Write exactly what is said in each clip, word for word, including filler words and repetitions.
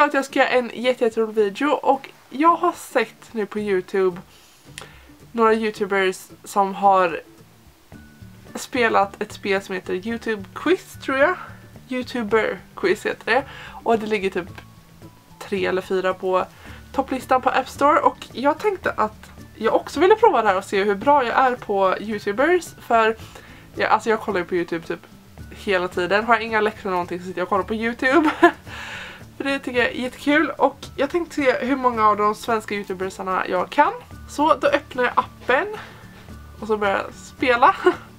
jag att jag ska göra en jätterolig video. Och jag har sett nu på YouTube några YouTubers som har spelat ett spel som heter YouTube Quiz, tror jag. YouTuber Quiz heter det. Och det ligger typ tre eller fyra på topplistan på App Store. Och jag tänkte att jag också ville prova det här och se hur bra jag är på YouTubers. För ja, alltså jag kollar ju på YouTube typ hela tiden. Har jag inga läxor eller någonting så sitter jag och kollar på YouTube. För det tycker jag är jättekul. Och jag tänkte se hur många av de svenska YouTubersarna jag kan. Så då öppnar jag appen. Och så börjar jag spela.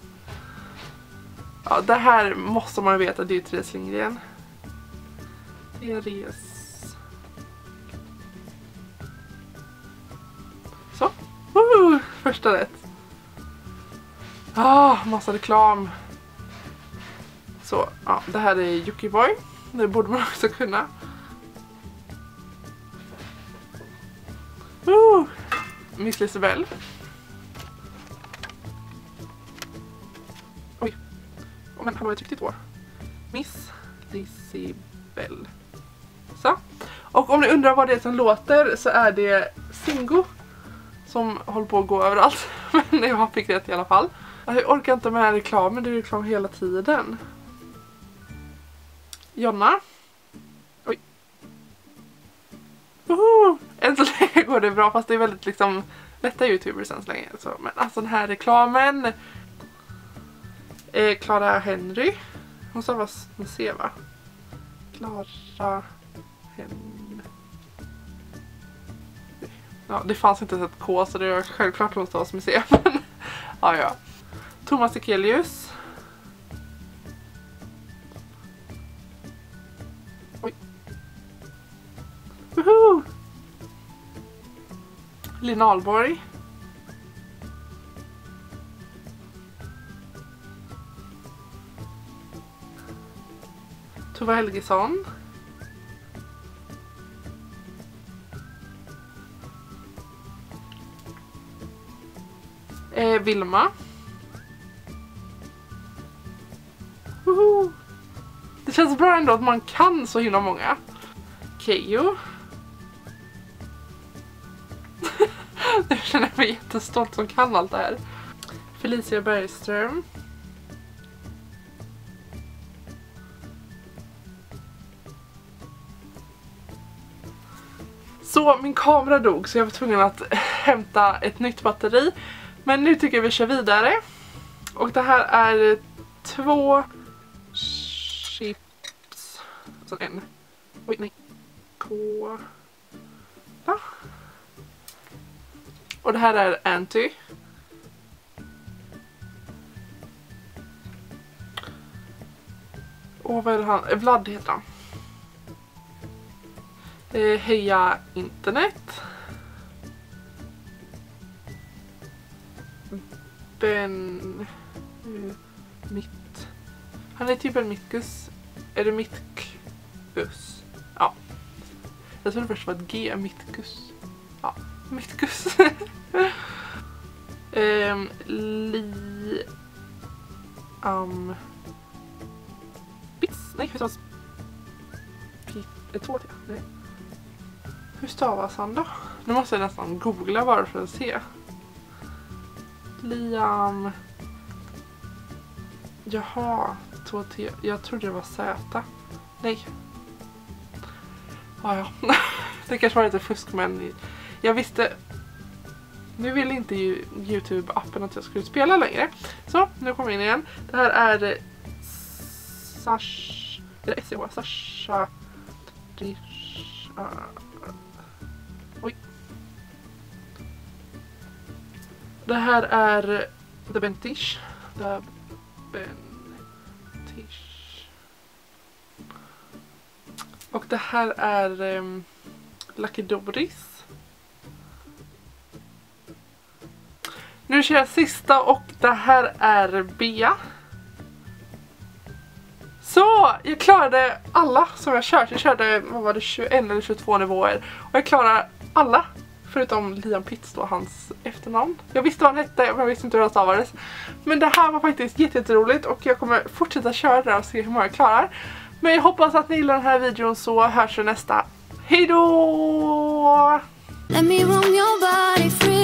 Ja, det här måste man veta. Det är ju Therese Lindgren. Therese. Så. Woo! Första rätt. Ah, massa reklam. Så, ja, det här är Jockiboi. Det borde man också kunna. Uh, Miss Lisabelle. Oj. Oh, men hallå, jag tryckte två. Miss Lisabelle. Så. Och om ni undrar vad det är som låter så är det Singo som håller på att gå överallt. Men jag fick rätt i alla fall. Jag orkar inte med reklamen, det är reklam hela tiden. Jonna. Oj. Woho! Än så länge går det bra, fast det är väldigt liksom lätta YouTubers än så länge. Så, men alltså den här reklamen. Eh, Clara Henry. Hon stavas med C, va? Clara Henry. Ja, det fanns inte ett K så det är självklart hon stavas med C. Men ja, ja. Thomas Ekelius. Oj. Woho! Lina Ahlborg. Tova Helgesson. Eh, Vilma. Woho! Det känns bra ändå att man kan så himla många. Keyyo. Nu känner jag mig jättestolt som kan allt det här. Felicia Bergström. Så min kamera dog så jag var tvungen att hämta ett nytt batteri. Men nu tycker jag vi kör vidare. Och det här är två chips. Alltså en. Oj, nej. K. Va? Och det här är Anty. Och vad är det han? Vlad heter han. Eh, heja internet. Ben... Uh, mitt... Han är typ en Mitkus. Är det Mitkus? Ja. Jag trodde först det var ett G, Mitkus. Ja, Mitkus. um, li... Um... Bits? Nej, hur stavas... P... Två till, nej. Hur stavas han då? Nu måste jag nästan googla bara för att se. Liam... Jaha, två T. Jag trodde det var Z. Nej. Ah, ja, det kanske var lite fusk, men jag visste... Nu vill inte ju YouTube-appen att jag skulle spela längre. Så, nu kommer vi in igen. Det här är Sash... Är det S C H? Sasha... Rish... Uh, oj. Det här är The Bentish. The Bentish. Och det här är um, Lucky Doris. Nu kör jag sista och det här är Bea. Så, jag klarade alla som jag kört. Jag körde, vad var det, tjugoett eller tjugotvå nivåer. Och jag klarade alla. Förutom Liam Pitts då, hans efternamn. Jag visste vad han hette, men jag visste inte hur han stavades. Men det här var faktiskt jätteroligt och jag kommer fortsätta köra det och se hur många jag klarar. Men jag hoppas att ni gillar den här videon, så hörs vi nästa. Hej då! Let me roam your body free.